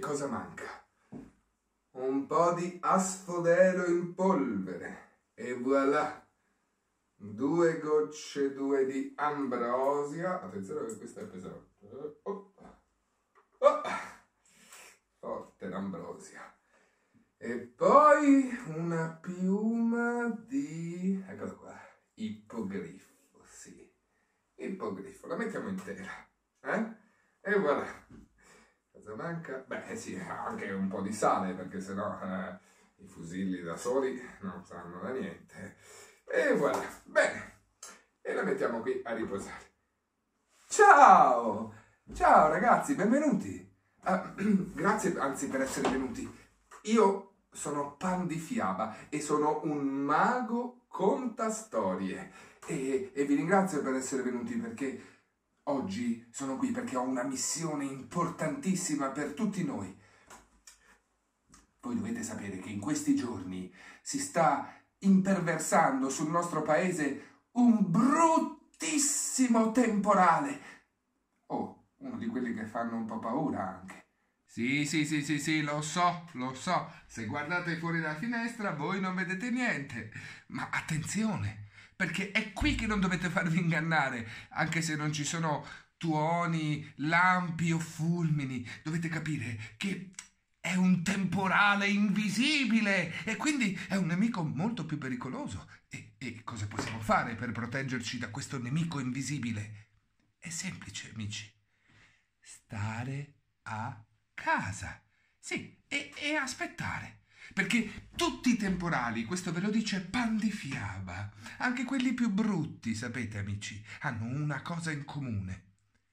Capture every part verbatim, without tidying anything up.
cosa manca? Un po' di asfodelo in polvere e voilà! Due gocce, due di ambrosia. Attenzione che questa è pesante. Oh. Oh. Forte l'ambrosia. E poi una piuma di... eccola qua. Ippogrifo, sì. Ippogrifo. La mettiamo intera. Eh? E voilà. Cosa manca? Beh sì, anche un po' di sale, perché sennò eh, i fusilli da soli non sanno da niente. E voilà, bene, e la mettiamo qui a riposare. Ciao, ciao ragazzi, benvenuti. Uh, grazie anzi per essere venuti. Io sono Pan di Fiaba e sono un mago conta storie e, e vi ringrazio per essere venuti perché oggi sono qui perché ho una missione importantissima per tutti noi. Voi dovete sapere che in questi giorni si sta imperversando sul nostro paese un bruttissimo temporale. Oh, uno di quelli che fanno un po' paura anche. Sì, sì, sì, sì, sì, lo so, lo so. Se guardate fuori dalla finestra voi non vedete niente. Ma attenzione, perché è qui che non dovete farvi ingannare, anche se non ci sono tuoni, lampi o fulmini. Dovete capire che è un temporale invisibile e quindi è un nemico molto più pericoloso. E, e cosa possiamo fare per proteggerci da questo nemico invisibile? È semplice, amici. Stare a casa. Sì, e, e aspettare. Perché tutti i temporali, questo ve lo dice Pan di Fiaba, anche quelli più brutti, sapete amici, hanno una cosa in comune.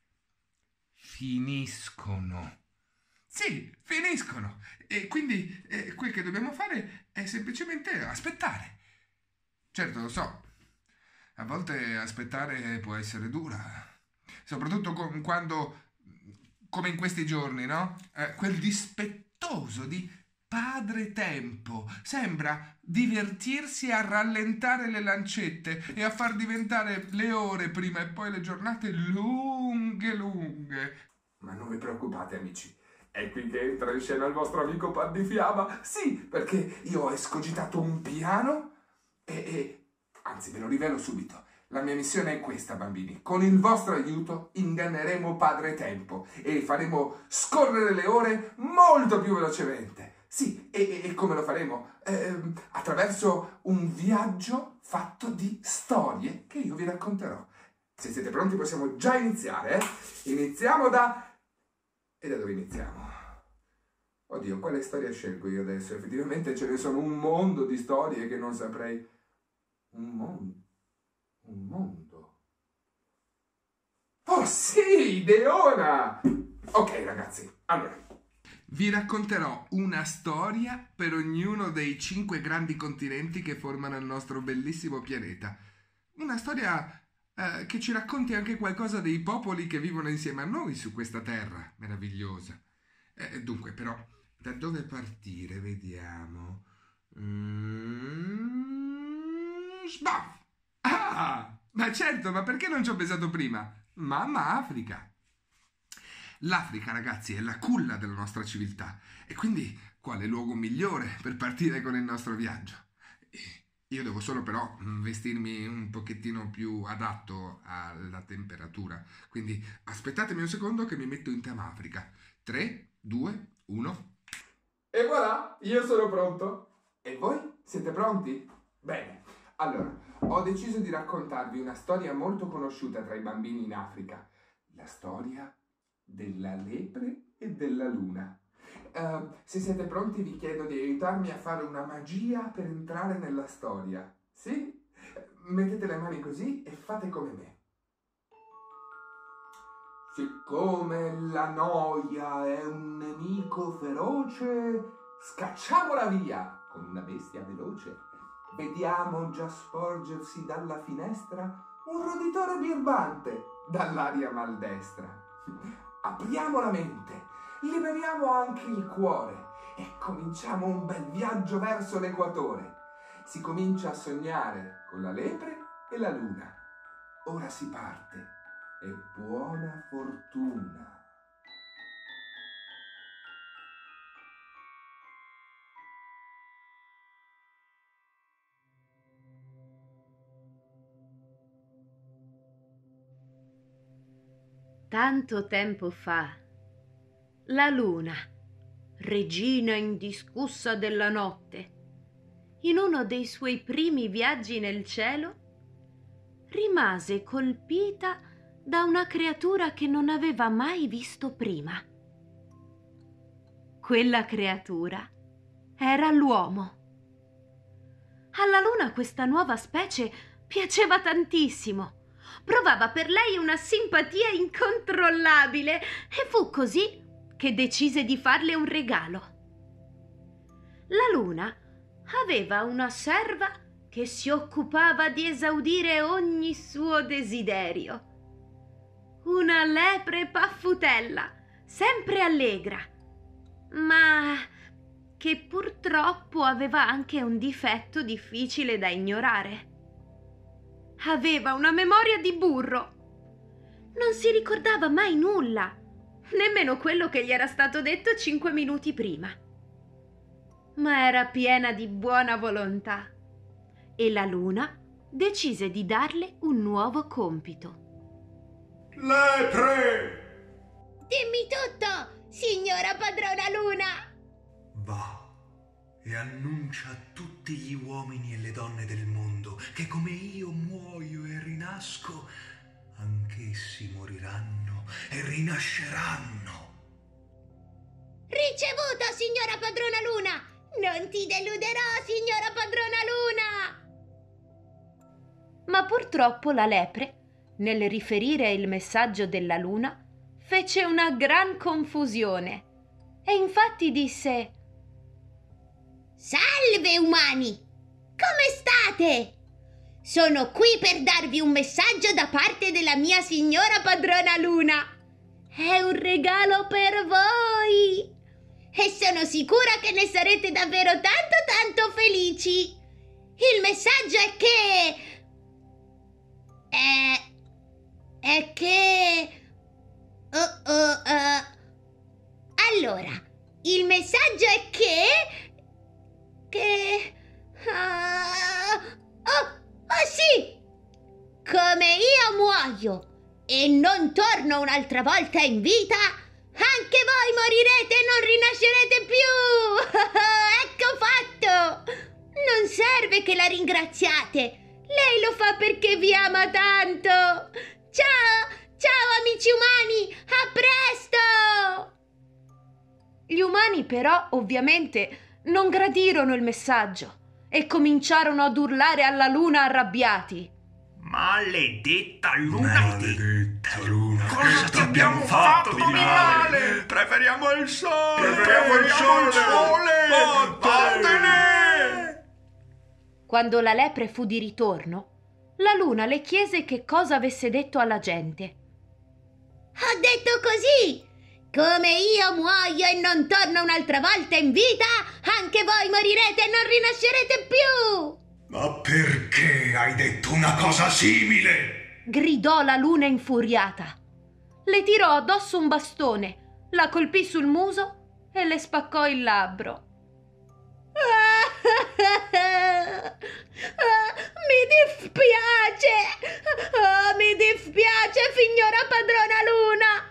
Finiscono. Sì, finiscono. E quindi eh, quel che dobbiamo fare è semplicemente aspettare. Certo, lo so, a volte aspettare può essere dura, soprattutto con, quando, come in questi giorni, no? Eh, quel dispettoso di padre tempo sembra divertirsi a rallentare le lancette e a far diventare le ore prima e poi le giornate lunghe lunghe. Ma non vi preoccupate, amici. È qui che entra in scena il vostro amico Pan di Fiaba. Sì, perché io ho escogitato un piano e, e... anzi, ve lo rivelo subito. La mia missione è questa, bambini. Con il vostro aiuto inganneremo Padre Tempo e faremo scorrere le ore molto più velocemente. Sì, e, e come lo faremo? Eh, attraverso un viaggio fatto di storie che io vi racconterò. Se siete pronti possiamo già iniziare, eh? Iniziamo da... E da dove iniziamo? Oddio, quale storia scelgo io adesso? Effettivamente ce ne sono un mondo di storie che non saprei... Un mondo? Un mondo? Oh sì, Ideona! Ok ragazzi, allora... vi racconterò una storia per ognuno dei cinque grandi continenti che formano il nostro bellissimo pianeta. Una storia... Uh, che ci racconti anche qualcosa dei popoli che vivono insieme a noi su questa terra meravigliosa. Eh, dunque, però, da dove partire? Vediamo. Mm, sbaff! Ah! Ma certo, ma perché non ci ho pensato prima? Mamma Africa! L'Africa, ragazzi, è la culla della nostra civiltà. E quindi, quale luogo migliore per partire con il nostro viaggio? Io devo solo però vestirmi un pochettino più adatto alla temperatura. Quindi aspettatemi un secondo che mi metto in tema Africa. tre, due, uno. E voilà, io sono pronto. E voi? Siete pronti? Bene. Allora, ho deciso di raccontarvi una storia molto conosciuta tra i bambini in Africa. La storia della lepre e della luna. Uh, se siete pronti vi chiedo di aiutarmi a fare una magia per entrare nella storia. Sì? Mettete le mani così e fate come me. Siccome la noia è un nemico feroce, scacciamola via con una bestia veloce. Vediamo già sporgersi dalla finestra un roditore birbante dall'aria maldestra. Apriamo la mente. Liberiamo anche il cuore e cominciamo un bel viaggio verso l'equatore. Si comincia a sognare con la lepre e la luna. Ora si parte e buona fortuna. Tanto tempo fa, la luna, regina indiscussa della notte, in uno dei suoi primi viaggi nel cielo, rimase colpita da una creatura che non aveva mai visto prima. Quella creatura era l'uomo. Alla luna questa nuova specie piaceva tantissimo. Provava per lei una simpatia incontrollabile e fu così che decise di farle un regalo. La luna aveva una serva che si occupava di esaudire ogni suo desiderio. Una lepre paffutella, sempre allegra, ma che purtroppo aveva anche un difetto difficile da ignorare. Aveva una memoria di burro. Non si ricordava mai nulla, nemmeno quello che gli era stato detto cinque minuti prima. Ma era piena di buona volontà e la luna decise di darle un nuovo compito. Lepre! Dimmi tutto, signora padrona Luna! Va e annuncia a tutti gli uomini e le donne del mondo che come io muoio e rinasco, anch'essi moriranno e rinasceranno. Ricevuto, signora padrona Luna! Non ti deluderò, signora padrona Luna! Ma purtroppo la lepre, nel riferire il messaggio della luna, fece una gran confusione e infatti disse: Salve umani! Come state? Sono qui per darvi un messaggio da parte della mia signora padrona Luna. È un regalo per voi e sono sicura che ne sarete davvero tanto tanto felici. Il messaggio è che... è... è che... Oh, oh, uh. Allora, il messaggio è che... che... Uh, oh, oh sì! Come io muoio e non torno un'altra volta in vita, anche voi morirete e non rinascerete più! Ecco fatto! Non serve che la ringraziate, lei lo fa perché vi ama tanto! Ciao! Ciao amici umani! A presto! Gli umani però ovviamente non gradirono il messaggio e cominciarono ad urlare alla luna arrabbiati. Maledetta luna! Maledetta luna! Cosa ti abbiamo fatto di male? Preferiamo il sole! Preferiamo il sole! Vattene! Quando la lepre fu di ritorno, la luna le chiese che cosa avesse detto alla gente. Ho detto così! Come io muoio e non torno un'altra volta in vita, anche voi morirete e non rinascerete più! Ma perché hai detto una cosa simile? Gridò la luna infuriata. Le tirò addosso un bastone, la colpì sul muso e le spaccò il labbro. Mi dispiace! Oh, mi dispiace, signora padrona Luna!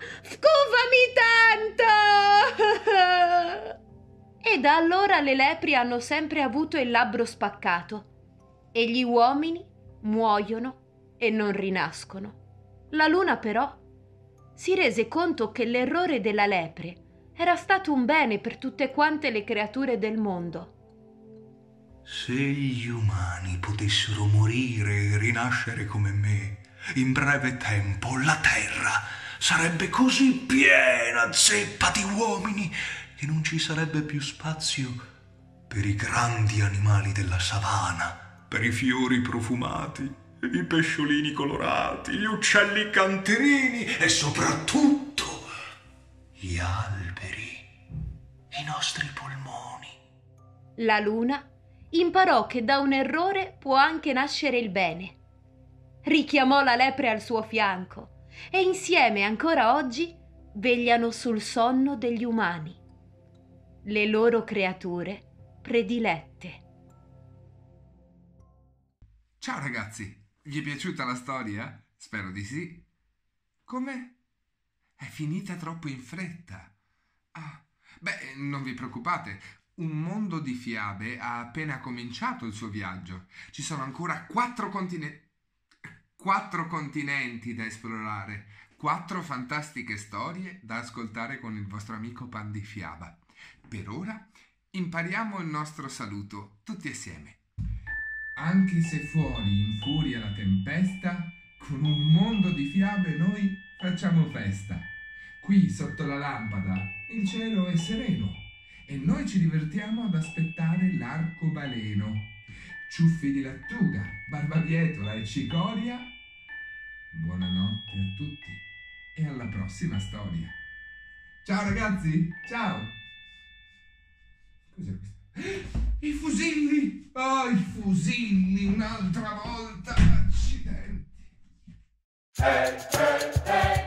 Scusami tanto! E da allora le lepri hanno sempre avuto il labbro spaccato e gli uomini muoiono e non rinascono. La luna però si rese conto che l'errore della lepre era stato un bene per tutte quante le creature del mondo. Se gli umani potessero morire e rinascere come me, in breve tempo la terra sarebbe così piena zeppa di uomini che non ci sarebbe più spazio per i grandi animali della savana, per i fiori profumati, i pesciolini colorati, gli uccelli canterini e soprattutto gli alberi, i nostri polmoni. La luna imparò che da un errore può anche nascere il bene. Richiamò la lepre al suo fianco e insieme ancora oggi vegliano sul sonno degli umani, le loro creature predilette. Ciao ragazzi, vi è piaciuta la storia? Spero di sì. Come? È finita troppo in fretta. Ah, beh, non vi preoccupate. Un mondo di fiabe ha appena cominciato il suo viaggio. Ci sono ancora quattro continenti. Quattro continenti da esplorare. Quattro fantastiche storie da ascoltare con il vostro amico Pandifiaba. Per ora impariamo il nostro saluto tutti assieme. Anche se fuori infuria la tempesta, con un mondo di fiabe noi facciamo festa. Qui sotto la lampada il cielo è sereno e noi ci divertiamo ad aspettare l'arcobaleno. Ciuffi di lattuga, barbabietola e cicoria. Buonanotte a tutti e alla prossima storia. Ciao ragazzi, ciao! Cos'è questo? I fusilli! Oh, i fusilli, un'altra volta! Accidenti! Hey, hey, hey!